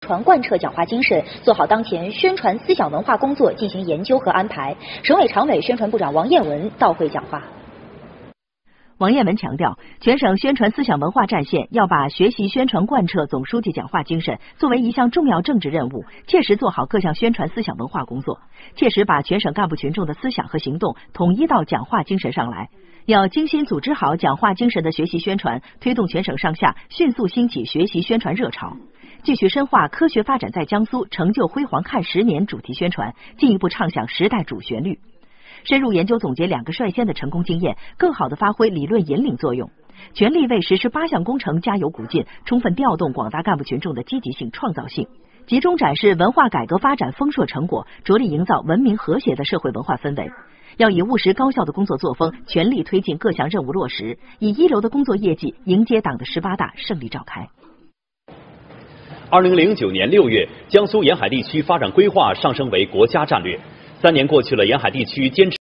传贯彻讲话精神，做好当前宣传思想文化工作进行研究和安排。省委常委、宣传部长王艳文到会讲话。 王艳文强调，全省宣传思想文化战线要把学习宣传贯彻总书记讲话精神作为一项重要政治任务，切实做好各项宣传思想文化工作，切实把全省干部群众的思想和行动统一到讲话精神上来。要精心组织好讲话精神的学习宣传，推动全省上下迅速兴起学习宣传热潮。继续深化科学发展在江苏，成就辉煌看10年主题宣传，进一步唱响时代主旋律。深入研究总结2个率先的成功经验，更好地发挥理论引领作用，全力为实施8项工程加油鼓劲，充分调动广大干部群众的积极性、创造性，集中展示文化改革发展丰硕成果，着力营造文明和谐的社会文化氛围。要以务实高效的工作作风，全力推进各项任务落实，以一流的工作业绩迎接党的18大胜利召开。 2009年6月，江苏沿海地区发展规划上升为国家战略。3年过去了，沿海地区坚持